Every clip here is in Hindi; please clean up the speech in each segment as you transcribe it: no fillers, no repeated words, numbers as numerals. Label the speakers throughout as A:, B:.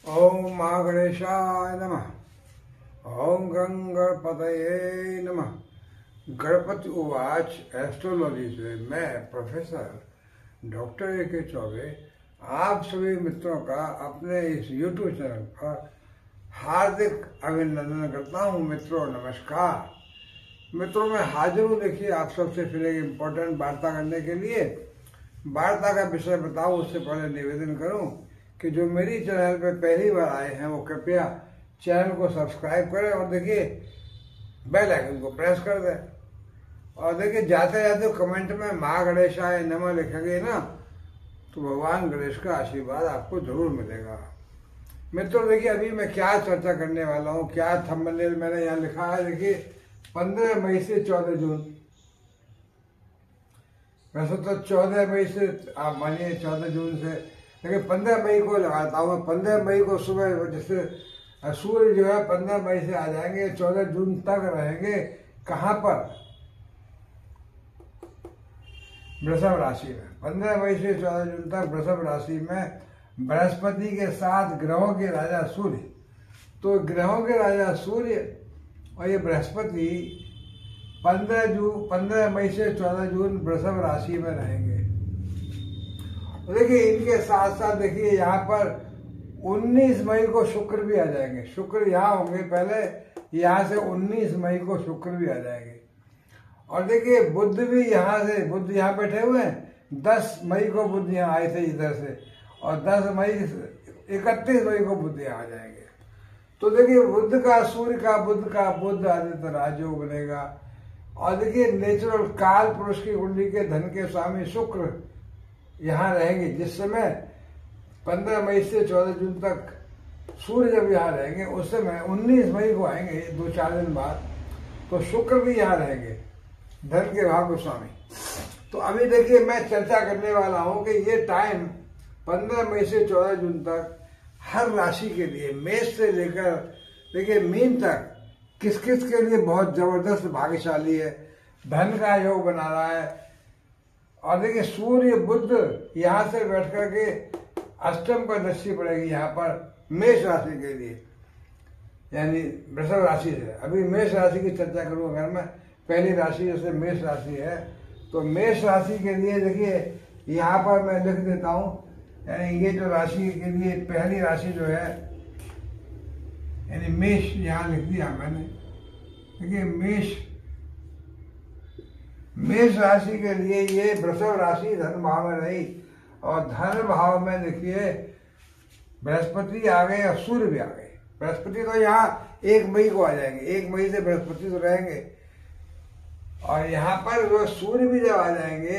A: ओम माँ गणेशाय नमः। ओम गं गणपतये नमः। गणपति उवाच एस्ट्रोलॉजी से मैं प्रोफेसर डॉक्टर ए.के. चौबे आप सभी मित्रों का अपने इस यूट्यूब चैनल पर हार्दिक अभिनंदन करता हूँ। मित्रों नमस्कार। मित्रों मैं हाजिर हूँ। देखिए आप सबसे फिर एक इम्पोर्टेंट वार्ता करने के लिए। वार्ता का विषय बताऊँ उससे पहले निवेदन करूँ कि जो मेरी चैनल पे पहली बार आए हैं वो कृपया चैनल को सब्सक्राइब करें और देखिए बेल आइकन को प्रेस कर दें। और देखिए जाते जाते कमेंट में माँ गणेशाय नमः लिखेंगे ना तो भगवान गणेश का आशीर्वाद आपको जरूर मिलेगा। मित्रों देखिए अभी मैं क्या चर्चा करने वाला हूँ, क्या थंबनेल मैंने यहाँ लिखा है। देखिए 15 मई से 14 जून, वैसे तो 14 मई से आप मानिए 14 जून से, लेकिन 15 मई को लगाता हूँ। 15 मई को सुबह जैसे सूर्य जो है 15 मई से आ जाएंगे, 14 जून तक रहेंगे कहाँ पर, वृषभ राशि में। 15 मई से 14 जून तक वृषभ राशि में बृहस्पति के साथ ग्रहों के राजा सूर्य। तो ग्रहों के राजा सूर्य और ये बृहस्पति 15 मई से 14 जून वृषभ राशि में रहेंगे। देखिए इनके साथ साथ देखिए यहाँ पर 19 मई को शुक्र भी आ जाएंगे। शुक्र यहाँ होंगे पहले, यहाँ से 19 मई को शुक्र भी आ जाएंगे। और देखिए बुध भी यहाँ से, बुध यहाँ बैठे हुए हैं। 10 मई को बुध यहाँ आए थे इधर से, और 31 मई को बुध यहाँ आ जाएंगे। तो देखिए बुध का सूर्य का बुध आदित्य राजयोग बनेगा। और देखिए नेचुरल काल पुरुष की कुंडली के धन के स्वामी शुक्र यहाँ रहेंगे। जिस समय 15 मई से 14 जून तक सूर्य जब यहाँ रहेंगे उस समय 19 मई को आएंगे 2-4 दिन बाद, तो शुक्र भी यहाँ रहेंगे धन के भाव को स्वामी। तो अभी देखिए मैं चर्चा करने वाला हूँ कि ये टाइम 15 मई से 14 जून तक हर राशि के लिए, मेष से लेकर देखिए मीन तक, किस किस के लिए बहुत जबरदस्त भाग्यशाली है। धन का योग बना रहा है। और देखिए सूर्य बुध यहाँ से बैठ करके अष्टम पर दृष्टि पड़ेगी यहाँ पर मेष राशि के लिए, यानी वृषभ राशि से। अभी मेष राशि की चर्चा करूँ अगर मैं, पहली राशि जैसे मेष राशि है तो मेष राशि के लिए देखिए यहाँ पर मैं लिख देता हूँ, यानी ये जो राशि के लिए पहली राशि जो है यानी मेष, यहाँ लिख दिया मैंने। देखिए मेष राशि के लिए ये वृषभ राशि धन भाव में रही, और धन भाव में देखिए बृहस्पति आ गए और सूर्य भी आ गए। बृहस्पति तो यहाँ 1 मई को आ जाएंगे, 1 मई से बृहस्पति तो रहेंगे। और यहाँ पर वो सूर्य भी जब आ जाएंगे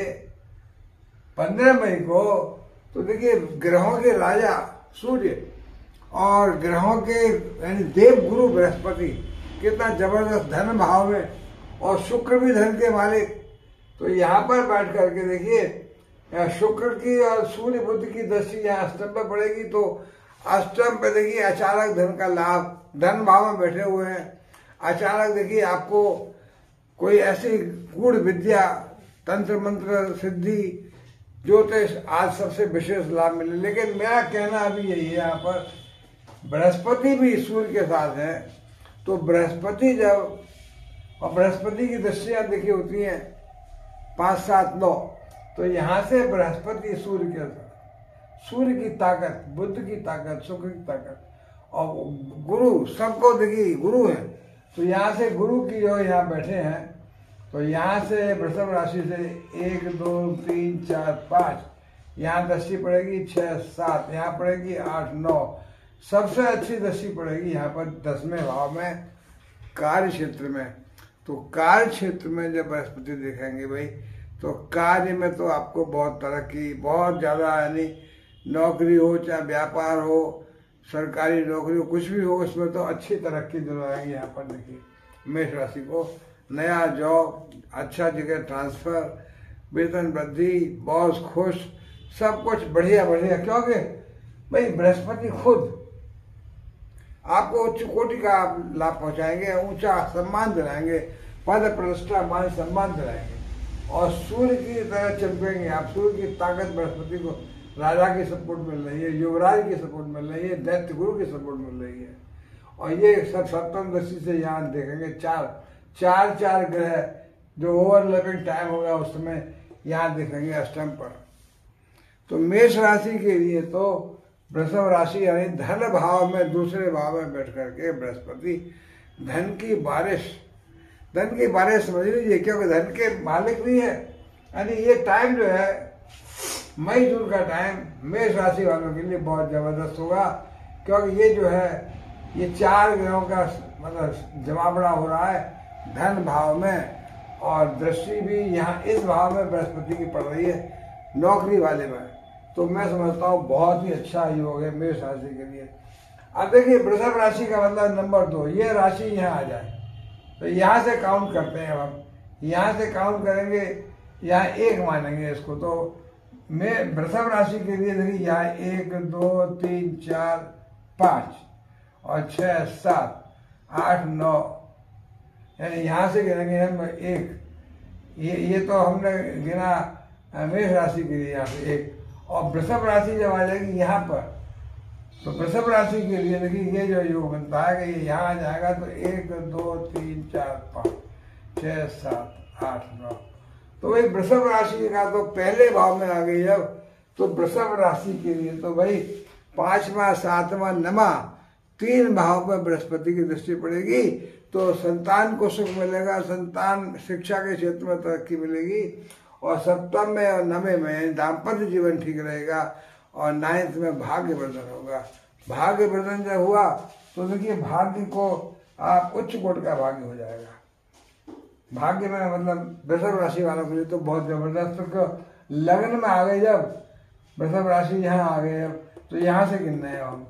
A: 15 मई को, तो देखिए ग्रहों के राजा सूर्य और ग्रहों के यानी देव गुरु बृहस्पति कितना जबरदस्त धन भाव में, और शुक्र भी धन के मालिक। तो यहाँ पर बैठ करके देखिए शुक्र की और सूर्य बुध की दृष्टि यहाँ अष्टम पर पड़ेगी, तो अष्टम पे देखिए अचानक धन का लाभ, धन भाव में बैठे हुए हैं। अचानक देखिए आपको कोई ऐसी गूढ़ विद्या, तंत्र मंत्र, सिद्धि, ज्योतिष आज सबसे विशेष लाभ मिले। लेकिन मेरा कहना अभी यही है, यहाँ पर बृहस्पति भी सूर्य के साथ है। तो बृहस्पति जब, और बृहस्पति की दृष्टियां देखिए होती हैं 5, 7, 9, तो यहाँ से बृहस्पति सूर्य के साथ, सूर्य की ताकत, बुध की ताकत, शुक्र की ताकत, और गुरु सबको देखिए गुरु है। तो यहाँ से गुरु की जो यहाँ बैठे हैं, तो यहाँ से वृषभ राशि से 1, 2, 3, 4, 5 यहाँ दृष्टि पड़ेगी, 6, 7 यहाँ पड़ेगी, 8, 9 सबसे अच्छी दृष्टि पड़ेगी यहाँ पर 10वें भाव में, कार्य क्षेत्र में। तो कार्य क्षेत्र में जब बृहस्पति देखेंगे भाई, तो कार्य में तो आपको बहुत तरक्की, बहुत ज़्यादा, यानी नौकरी हो चाहे व्यापार हो, सरकारी नौकरी हो, कुछ भी हो, उसमें तो अच्छी तरक्की दिलवाएंगे। यहाँ पर देखिए मेष राशि को नया जॉब, अच्छा जगह ट्रांसफर, वेतन वृद्धि, बॉस खुश, सब कुछ बढ़िया बढ़िया। क्योंकि भाई बृहस्पति खुद आपको उच्च कोटि का लाभ पहुंचाएंगे, ऊंचा सम्मान दिलाएंगे, पद प्रतिष्ठा मान सम्मान दिलाएंगे, और सूर्य की तरह चमकेंगे आप। सूर्य की ताकत बृहस्पति को राजा की सपोर्ट मिल रही है, युवराज की सपोर्ट मिल रही है, दैत्य गुरु की सपोर्ट मिल रही है। और ये सब सप्तम दृष्टि से यहाँ देखेंगे चार ग्रह जो ओवरलैपिंग टाइम होगा उस समय यहाँ देखेंगे अष्टम पर। तो मेष राशि के लिए तो वृषभ राशि यानी धन भाव में दूसरे भाव में बैठ करके बृहस्पति धन की बारिश समझ लीजिए, क्योंकि धन के मालिक भी है। यानी ये टाइम जो है मई जून का टाइम मेष राशि वालों के लिए बहुत जबरदस्त होगा, क्योंकि ये जो है ये 4 ग्रहों का मतलब जमावड़ा हो रहा है धन भाव में, और दृष्टि भी यहाँ इस भाव में बृहस्पति की पड़ रही है नौकरी वाले में। तो मैं समझता हूँ बहुत ही अच्छा योग है मेष राशि के लिए। अब देखिए वृषभ राशि का मतलब नंबर 2, ये राशि यहाँ आ जाए तो यहाँ से काउंट करते हैं हम, यहाँ से काउंट करेंगे, यहाँ 1 मानेंगे इसको। तो मैं वृषभ राशि के लिए देखिए यहाँ 1 2 3 4 5 और 6 7 8 9, यानी यहाँ से गिनेंगे हम 1। ये तो हमने गिना मेष राशि के लिए यहाँ से 1। और वृषभ राशि जब आ जाएगी यहाँ पर, तो वृषभ राशि के लिए देखिए ये जो योग बनता है कि ये यहाँ आ जाएगा तो 1 2 3 4 5 6 7 8 9। तो भाई वृषभ राशि का तो पहले भाव में आ गई जब, तो वृषभ राशि के लिए तो भाई 5वां 7वां 9वां 3 भाव में बृहस्पति की दृष्टि पड़ेगी, तो संतान को सुख मिलेगा, संतान शिक्षा के क्षेत्र में तरक्की मिलेगी, और सप्तम में और 9वें में दाम्पत्य जीवन ठीक रहेगा, और 9th में भाग्य वर्धन होगा। भाग्य वर्धन जब हुआ तो देखिए भाग्य को आप उच्च कोट का भाग्य हो जाएगा। भाग्य में मतलब वृषभ राशि वालों के लिए तो बहुत जबरदस्त, तो लग्न में आ गए जब वृषभ राशि यहाँ आ गए जब, तो यहाँ से गिनना है हम,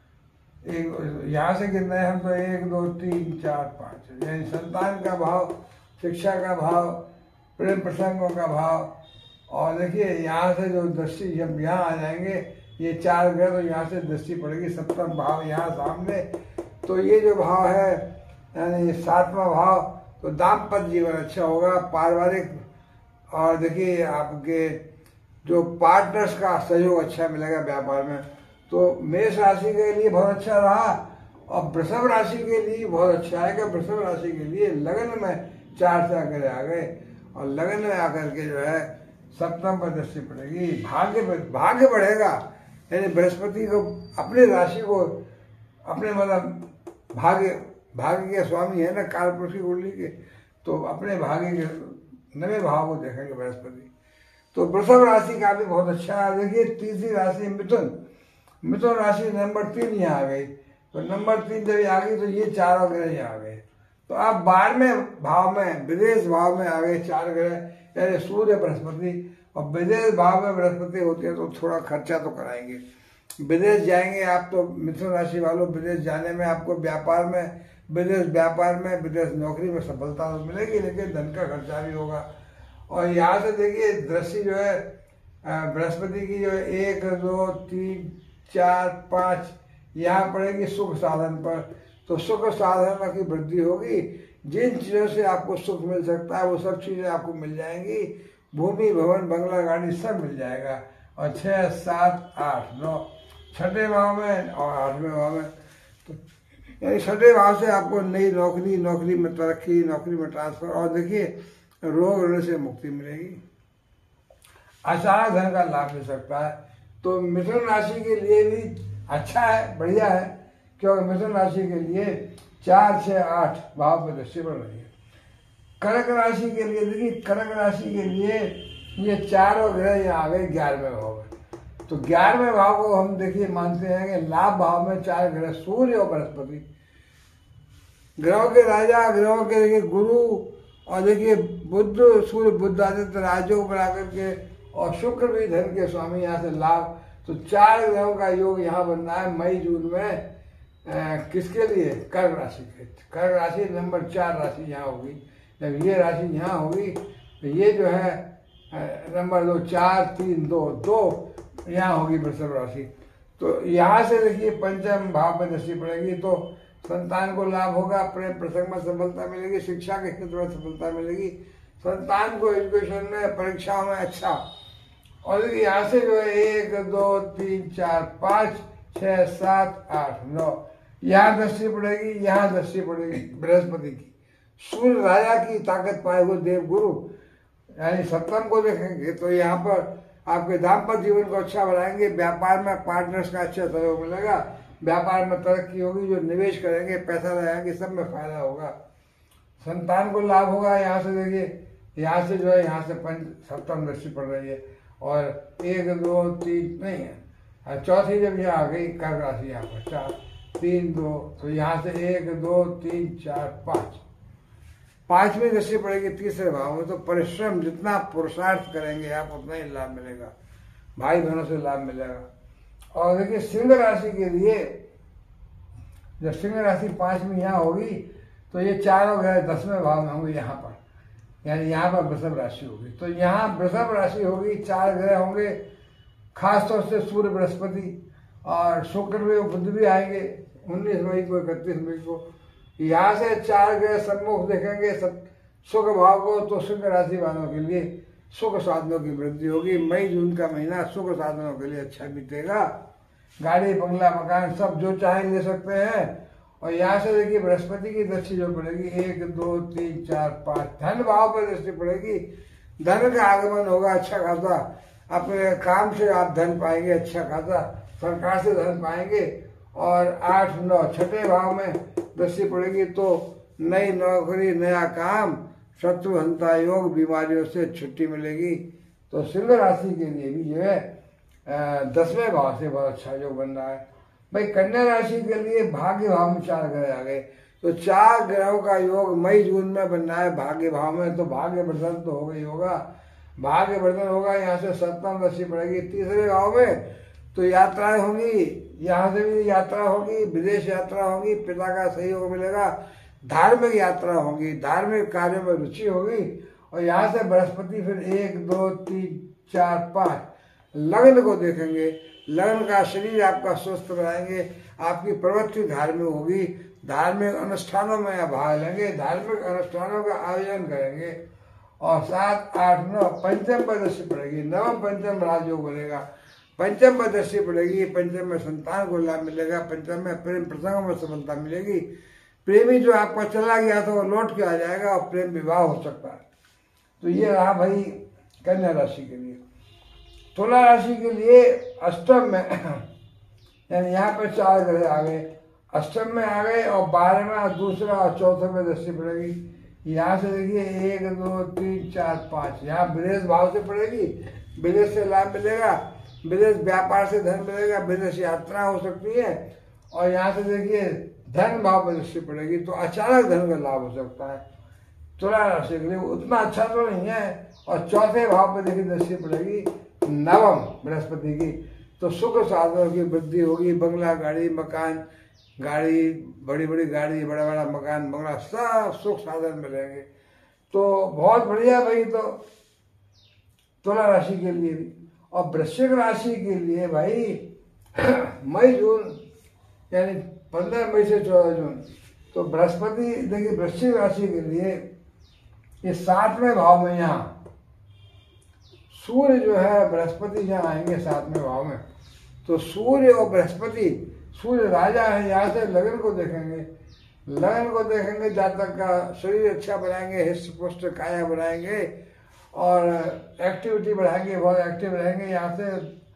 A: यहाँ से गिनना है हम तो 1 2 3 4 5, यानी संतान का भाव, शिक्षा का भाव, प्रेम प्रसंगों का भाव। और देखिए यहाँ से जो दृष्टि जब यहाँ आ जाएंगे ये 4 ग्रह, तो यहाँ से दृष्टि पड़ेगी सप्तम भाव यहाँ सामने, तो ये जो भाव है यानी 7वां भाव, तो दाम्पत्य जीवन अच्छा होगा, पारिवारिक, और देखिए आपके जो पार्टनर्स का सहयोग अच्छा मिलेगा व्यापार में। तो मेष राशि के लिए बहुत अच्छा रहा, और वृषभ राशि के लिए बहुत अच्छा है कि वृषभ राशि के लिए लगन में 4 से आकर आ गए, और लगन में आकर के जो है सप्तम पर दृष्टि पड़ेगी, भाग्य बढ़ेगा। यानी बृहस्पति को अपने राशि को अपने मतलब भाग्य के स्वामी है ना कालपुरुष की कुंडली के, तो अपने भाग्य के 9वें भाव को देखेंगे बृहस्पति। तो वृषभ राशि का भी बहुत अच्छा है। देखिए तीसरी राशि मिथुन राशि नंबर 3 यहाँ आ गई, तो नंबर 3 जब आ गई तो ये 4 ग्रह यहाँ आ गए, तो आप 12वें भाव में विदेश भाव में आ गए 4 ग्रह, यानी सूर्य बृहस्पति। और विदेश भाव में बृहस्पति होते हैं तो थोड़ा खर्चा तो कराएंगे, विदेश जाएंगे आप, तो मिथुन राशि वालों विदेश जाने में आपको व्यापार में विदेश नौकरी में सफलता तो मिलेगी, लेकिन धन का खर्चा भी होगा। और यहाँ से देखिए दृष्टि जो है बृहस्पति की जो है 1 2 3 4 5 यहाँ पड़ेगी सुख साधन पर, तो सुख साधन की वृद्धि होगी। जिन चीज़ों से आपको सुख मिल सकता है वो सब चीज़ें आपको मिल जाएंगी, भूमि भवन बंगला गाड़ी सब मिल जाएगा। और 6 7 8 9 छठे भाव में और 8वें भाव में, तो यानी छठे भाव से आपको नई नौकरी में तरक्की, नौकरी में ट्रांसफर, और देखिए रोग ऋण से मुक्ति मिलेगी, अचानक धन का लाभ मिल सकता है। तो मिथुन राशि के लिए भी अच्छा है, बढ़िया है, क्योंकि मिथुन राशि के लिए 4 6 8 भाव पर दृष्टि बढ़ रही है। कर्क राशि के लिए देखिए, कर्क राशि के लिए ये 4 ग्रह यहाँ आ गए 11वें भाव में, तो 11वें भाव को हम देखिए मानते हैं कि लाभ भाव में 4 ग्रह सूर्य और बृहस्पति, ग्रहों के राजा, ग्रहों के देखिए गुरु, और देखिए सूर्य बुध आदित्य राजयोग पर आकर के, और शुक्र भी धन के स्वामी यहाँ से लाभ। तो 4 ग्रहों का योग यहाँ बनना है मई जून में, किसके लिए? कर्क राशि के। कर्क राशि नंबर 4 राशि यहाँ होगी, जब ये राशि यहाँ होगी तो ये जो है नंबर 2 4 3 2 2 यहाँ होगी वृषभ राशि। तो यहाँ से देखिए पंचम भाव में दृष्टि पड़ेगी, तो संतान को लाभ होगा, प्रेम प्रसंग में सफलता मिलेगी, शिक्षा के क्षेत्र में सफलता मिलेगी, संतान को एजुकेशन में परीक्षाओं में अच्छा, और देखिए यहाँ से जो है 1 2 3 4 5 6 7 8 9, यहाँ दृष्टि पड़ेगी, यहाँ दृष्टि पड़ेगी बृहस्पति की। सूर्य राजा की ताकत पाए हुए देव गुरु यानी सप्तम को देखेंगे तो यहाँ पर आपके दाम्पत्य जीवन को अच्छा बनाएंगे, व्यापार में पार्टनर्स का अच्छा सहयोग मिलेगा, व्यापार में तरक्की होगी, जो निवेश करेंगे पैसा लगाएंगे सब में फायदा होगा, संतान को लाभ होगा। यहाँ से देखिए यहाँ से जो है यहाँ से सप्तम दृष्टि पड़ रही है और 1 2 3 नहीं है, चौथी जब यहाँ आ गई कर्क राशि यहाँ पर 4 3 2, तो यहाँ से 1 2 3 4 5, पांचवी दृष्टि पड़ेगी तीसरे भाव में। तो परिश्रम जितना पुरुषार्थ करेंगे आप उतना ही लाभ मिलेगा, भाई बहनों से लाभ मिलेगा। और देखिए सिंह राशि के लिए जब सिंह राशि पांचवी यहाँ होगी तो ये चारों ग्रह 10वें भाव में होंगे यहाँ पर, यानी यहाँ पर वृषभ राशि होगी। तो यहाँ वृषभ राशि होगी, 4 ग्रह होंगे, खासतौर से सूर्य बृहस्पति और शुक्र भी बुध भी आएंगे 19 मई को 31 मई को। यहाँ से 4 ग्रह सम्मुख देखेंगे सुख भाव को, तो सिंह राशि वालों के लिए सुख साधनों की वृद्धि होगी। मई जून का महीना सुख साधनों के लिए अच्छा बीतेगा, गाड़ी बंगला मकान सब जो चाहे ले सकते हैं। और यहाँ से देखिए बृहस्पति की दृष्टि जो पड़ेगी 1 2 3 4 5, धन भाव पर दृष्टि पड़ेगी, धन का आगमन होगा अच्छा खासा, अपने काम से आप धन पाएंगे अच्छा खासा, सरकार से धन पाएंगे। और 8 9 छठे भाव में दृष्टि पड़ेगी तो नई नौकरी, नया काम, शत्रुहंता योग, बीमारियों से छुट्टी मिलेगी। तो सिंह राशि के लिए भी जो है 10वें भाव से बहुत अच्छा योग बन रहा है। भाई कन्या राशि के लिए भाग्य भाव में 4 ग्रह आ गए, तो 4 ग्रहों का योग मई जून में बन रहा है भाग्य भाव में, तो भाग्य वर्धन तो हो गई होगा, भाग्य वर्धन होगा। यहाँ से सप्तम दृष्टि पड़ेगी तीसरे भाव में, तो यात्राएं होंगी, यहाँ से भी यात्रा होगी, विदेश यात्रा होगी, पिता का सहयोग मिलेगा, धार्मिक यात्रा होगी, धार्मिक कार्यों में रुचि होगी। और यहाँ से बृहस्पति फिर 1 2 3 4 5 लग्न को देखेंगे, लग्न का शरीर आपका स्वस्थ बनाएंगे, आपकी प्रवृत्ति धार्मिक होगी, धार्मिक अनुष्ठानों में आप भाग लेंगे, धार्मिक अनुष्ठानों का आयोजन करेंगे। और 7 8 9 पंचम पर दृष्टि पड़ेगी, नवम पंचम राजयोग बनेगा, पंचम पर दृष्टि पड़ेगी, पंचम में संतान को लाभ मिलेगा, पंचम में प्रेम प्रसंगों में सफलता मिलेगी, प्रेमी जो आपका चला गया था वो लौट के आ जाएगा और प्रेम विवाह हो सकता है। तो ये रहा भाई कन्या राशि के लिए। तुला राशि के लिए अष्टम में यानी यहाँ पर 4 ग्रह आ गए, अष्टम में आ गए और 12वें दूसरा और चौथे में दृष्टि पड़ेगी। यहाँ से देखिए 1 2 3 4 5, यहाँ विदेश भाव से पड़ेगी, विदेश से लाभ मिलेगा, विदेश व्यापार से धन मिलेगा, विदेश यात्रा हो सकती है। और यहाँ से देखिए धन भाव पर दृष्टि पड़ेगी तो अचानक धन का लाभ हो सकता है। तुला राशि के लिए उतना अच्छा तो नहीं है। और चौथे भाव पर देखिए दृष्टि पड़ेगी नवम बृहस्पति की, तो सुख साधनों की वृद्धि होगी, बंगला गाड़ी मकान, गाड़ी बड़ी बड़ी गाड़ी, बड़ा बड़ा मकान बंगला सब सुख साधन मिलेंगे। तो बहुत बढ़िया भाई। तो तुला राशि के लिए भी। और वृश्चिक राशि के लिए भाई मई जून यानी 15 मई से 14 जून, तो बृहस्पति देखिए वृश्चिक राशि के लिए ये 7वें भाव में, यहाँ सूर्य जो है बृहस्पति जहाँ आएंगे 7वें भाव में, तो सूर्य और बृहस्पति, सूर्य राजा है, यहाँ से लगन को देखेंगे, लगन को देखेंगे, जातक का शरीर अच्छा बनाएंगे, हृष्ट पुष्ट काया बनाएंगे और एक्टिविटी बढ़ाएंगे, बहुत एक्टिव रहेंगे यहाँ से।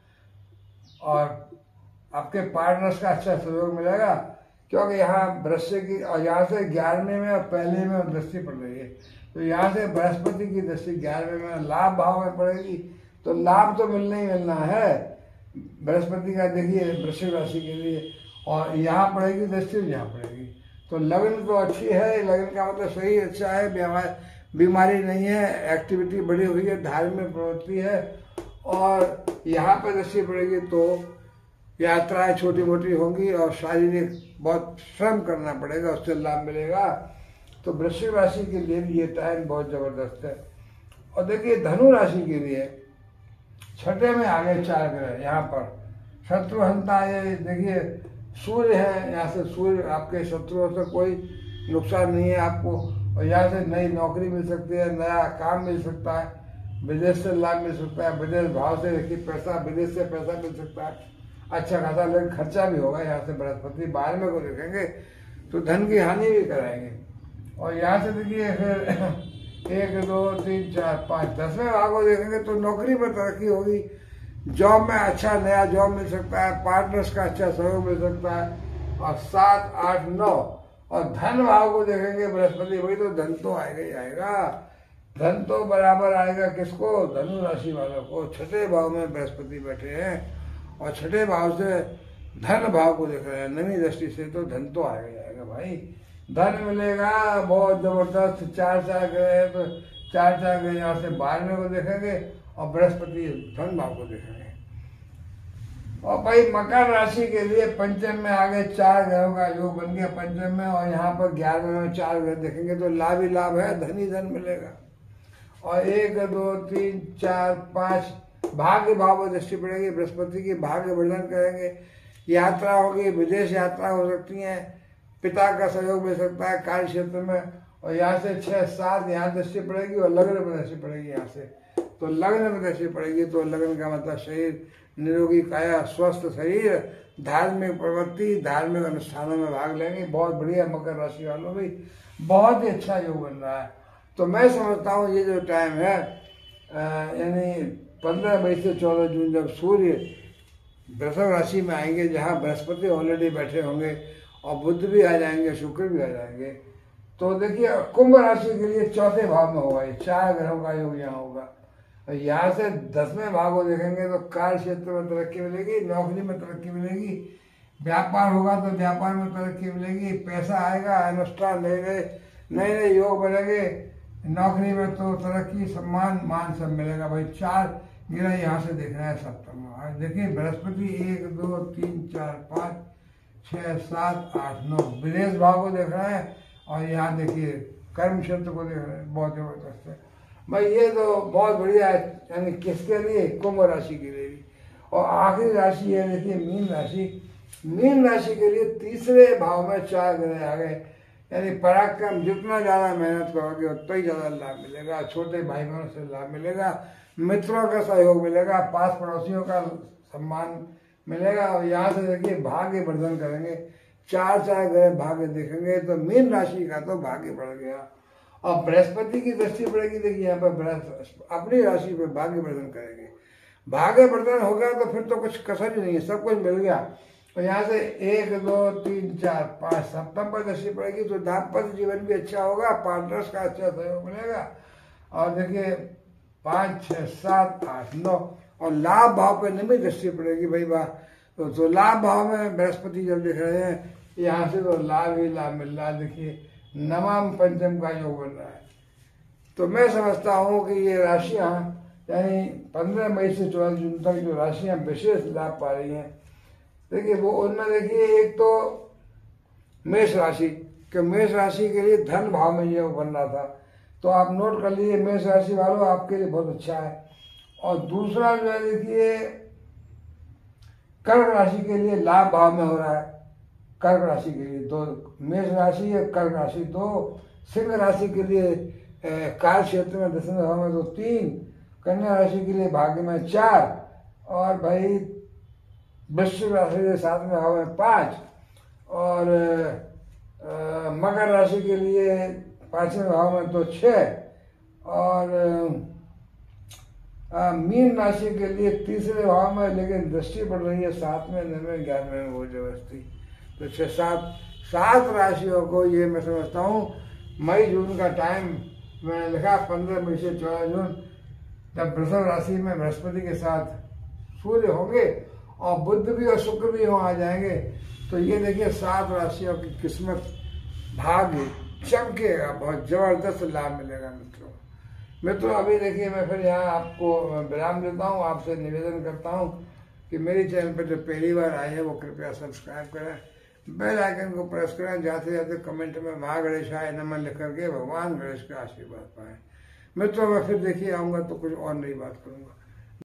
A: और आपके पार्टनर्स का अच्छा सहयोग मिलेगा क्योंकि यहाँ वृश्चिक की, और यहाँ से 11वें में और पहले में दृष्टि पड़ रही है, तो यहाँ से बृहस्पति की दृष्टि 11वें में लाभ भाव में पड़ेगी, तो लाभ तो मिलना ही मिलना है बृहस्पति का देखिए वृश्चिक राशि के लिए। और यहाँ पड़ेगी दृष्टि, यहाँ पड़ेगी, तो लगन तो अच्छी है, लगन का मतलब सही अच्छा है, बीमारी नहीं है, एक्टिविटी बढ़ी हुई है, धार्मिक प्रवृत्ति है। और यहाँ पर दृष्टि पड़ेगी तो यात्राएं छोटी मोटी होंगी और शारीरिक बहुत श्रम करना पड़ेगा, उससे लाभ मिलेगा। तो वृश्चिक राशि के लिए भी ये टाइम बहुत जबरदस्त है। और देखिए धनु राशि के लिए 6ठे में आ गए 4 ग्रह, यहाँ पर शत्रुहंता, ये देखिए सूर्य है, यहाँ से सूर्य आपके शत्रुओं से कोई नुकसान नहीं है आपको। और यहाँ से नई नौकरी मिल सकती है, नया काम मिल सकता है, विदेश से लाभ मिल सकता है, विदेश भाव से देखिए पैसा, विदेश से पैसा मिल सकता है, अच्छा खासा लेकिन खर्चा भी होगा। यहाँ से बृहस्पति 12वें को देखेंगे तो धन की हानि भी कराएंगे। और यहाँ से देखिए फिर 1 2 3 4 5 10वें भाव को देखेंगे तो नौकरी में तरक्की होगी, जॉब में अच्छा नया जॉब मिल सकता है, पार्टनर्स का अच्छा सहयोग मिल सकता है। और 7 8 9 और धन भाव को देखेंगे बृहस्पति, वही तो धन तो आएगा ही आएगा, धन तो बराबर आएगा किसको, धनु राशि वालों को। छठे भाव में बृहस्पति बैठे हैं और छठे भाव से धन भाव को देख रहे हैं, नवी दृष्टि से तो धन तो आएगा ही आएगा भाई, धन मिलेगा बहुत जबरदस्त। 4 ग्रह तो 4 ग्रह यहाँ से 12वें को देखेंगे और बृहस्पति धन भाव को देखेंगे। और भाई मकर राशि के लिए पंचम में आगे 4 ग्रहों का योग बन गया पंचम में, और यहाँ पर 11वें में 4 ग्रह देखेंगे तो लाभ ही लाभ है, धन ही धन मिलेगा। और 1 2 3 4 5 भाग्य भाव पर दृष्टि पड़ेगी बृहस्पति की, भाग्य वर्धन करेंगे, यात्रा होगी, विदेश यात्रा हो सकती है, पिता का सहयोग मिल सकता है कार्य क्षेत्र में। और यहाँ से 6 7 यहाँ दृष्टि पड़ेगी और लग्न में दृष्टि पड़ेगी यहाँ से, तो लग्न में दृष्टि पड़ेगी तो लग्न का मतलब शरीर निरोगी काया, स्वस्थ शरीर, धार्मिक प्रवृत्ति, धार्मिक अनुष्ठानों में भाग लेंगे। बहुत बढ़िया, मकर राशि वालों भी बहुत ही अच्छा योग बन रहा है। तो मैं समझता हूँ ये जो टाइम है यानी 15 मई से 14 जून जब सूर्य वृषभ राशि में आएंगे, जहाँ बृहस्पति ऑलरेडी बैठे होंगे और बुध भी आ जाएंगे, शुक्र भी आ जाएंगे, तो देखिए कुंभ राशि के लिए चौथे भाव में होगा, ये 4 ग्रहों का योग यहाँ होगा। यहाँ से 10वें भाव को देखेंगे तो कार्य क्षेत्र में तरक्की मिलेगी, नौकरी में तरक्की मिलेगी, व्यापार होगा तो व्यापार में तरक्की मिलेगी, पैसा आएगा, अनुष्ठान नए नए योग बनेंगे, नौकरी में तो तरक्की, सम्मान, मान सब मिलेगा भाई। 4 ग्रह यहाँ से देख रहे हैं सप्तम में। देखिए बृहस्पति 1 2 3 4 5 6 7 8 9 विदेश भाव को देख रहे हैं, और यहाँ देखिए कर्म क्षेत्र को देख रहे हैं, बहुत जबरदस्त है भाई, ये तो बहुत बढ़िया है। यानी किसके लिए, कुंभ राशि के लिए भी। और आखिरी राशि है देखिए मीन राशि, मीन राशि के लिए तीसरे भाव में 4 ग्रह आ गए, यानी पराक्रम, जितना ज्यादा मेहनत करोगे उतना ही ज्यादा लाभ मिलेगा, छोटे भाई बहनों से लाभ मिलेगा, मित्रों का सहयोग मिलेगा, पास पड़ोसियों का सम्मान मिलेगा। और यहाँ से देखिए भाग्य वर्धन करेंगे, 4 ग्रह भाग्य देखेंगे तो मीन राशि का तो भाग्य बढ़ गया। और बृहस्पति की दृष्टि पड़ेगी, देखिए यहाँ पर अपनी राशि पे भाग्य वर्धन करेंगे, भाग्य वर्धन हो गया तो फिर तो कुछ कसर ही नहीं है, सब कुछ मिल गया। और यहाँ से 1 2 3 4 5 सप्तम पर दृष्टि पड़ेगी तो दाम्पत्य जीवन भी अच्छा होगा, पार्टनर्स का अच्छा सहयोग मिलेगा। और देखिए 5 6 7 8 9 और लाभ भाव पर नियमित दृष्टि पड़ेगी भाई वाह। तो लाभ भाव में बृहस्पति जब दिख रहे हैं यहाँ से तो लाभ ही लाभ मिल रहा है। देखिए नवम पंचम का योग बन रहा है। तो मैं समझता हूँ कि ये राशियाँ यानी 15 मई से 14 जून तक जो राशियाँ विशेष लाभ पा रही हैं, देखिए वो उनमें देखिए एक तो मेष राशि, कि मेष राशि के लिए धन भाव में ये बन रहा था, तो आप नोट कर लीजिए मेष राशि वालों आपके लिए बहुत अच्छा है। और दूसरा जो है देखिए कर्क राशि के लिए लाभ भाव में हो रहा है, कर्क राशि के लिए 2, मेष राशि है कर्क राशि 2, सिंह राशि के लिए कार्य क्षेत्र में 10वें भाव में 2 3, कन्या राशि के लिए भाग्य में 4, और भाई वृश्चिक राशि के 7वें भाव में 5, और मकर राशि के लिए 5वें भाव में तो 6, और मीन राशि के लिए 3रे भाव में लेकिन दृष्टि पड़ रही है 7वें 9वें 11वें में वो जबरदस्ती। तो 7 राशियों को ये मैं समझता हूँ मई जून का टाइम मैंने लिखा 15 मई से 14 जून, जब वृषभ राशि में बृहस्पति के साथ सूर्य होंगे और बुध भी और शुक्र भी वहाँ आ जाएंगे, तो ये देखिए 7 राशियों की किस्मत भाग्य चमकेगा, बहुत जबरदस्त लाभ मिलेगा मित्रों। अभी देखिए मैं फिर यहाँ आपको विराम देता हूँ, आपसे निवेदन करता हूँ कि मेरे चैनल पर जो पहली बार आए हैं वो कृपया सब्सक्राइब करें, बेल आइकन को प्रेस करें, जाते जाते कमेंट में माँ गणेशाय नमः लिख करके भगवान गणेश का आशीर्वाद पाएं। मित्रों मैं फिर देखिए आऊँगा तो कुछ और नई बात करूँगा।